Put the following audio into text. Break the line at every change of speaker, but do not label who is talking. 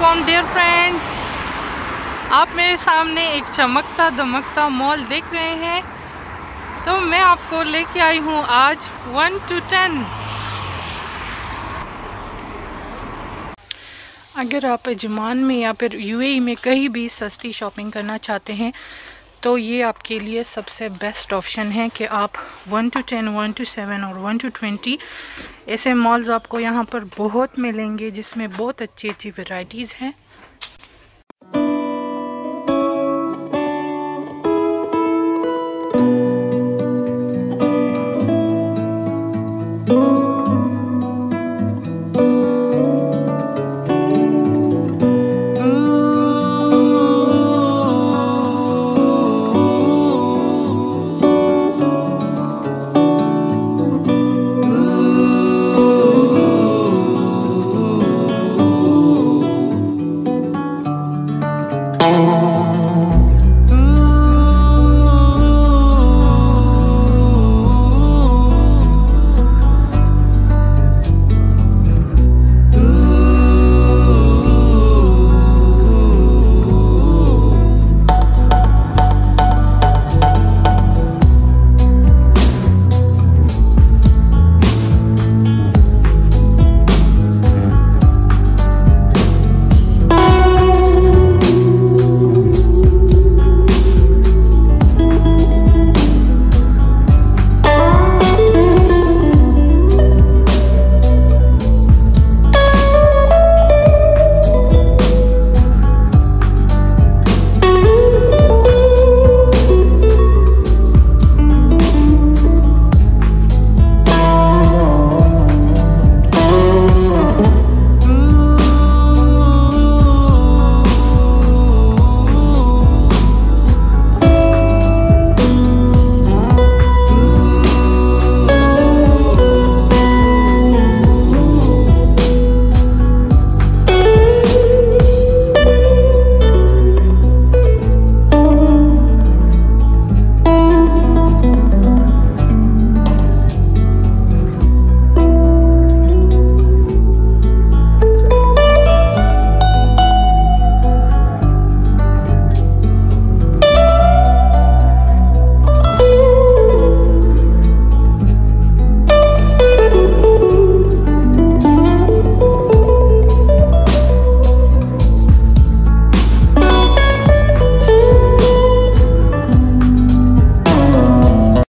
वालेकुम dear friends, आप मेरे सामने एक चमकता दमकता मॉल देख रहे हैं। तो मैं आपको लेके आई हूँ आज 1 to 10। अगर आप अजमान में या फिर यूएई में कहीं भी सस्ती शॉपिंग करना चाहते हैं तो ये आपके लिए सबसे बेस्ट ऑप्शन है कि आप 1 to 10, 1 to 7 और 1 to 20 ऐसे मॉल्स आपको यहाँ पर बहुत मिलेंगे जिसमें बहुत अच्छी अच्छी वैरायटीज़ हैं।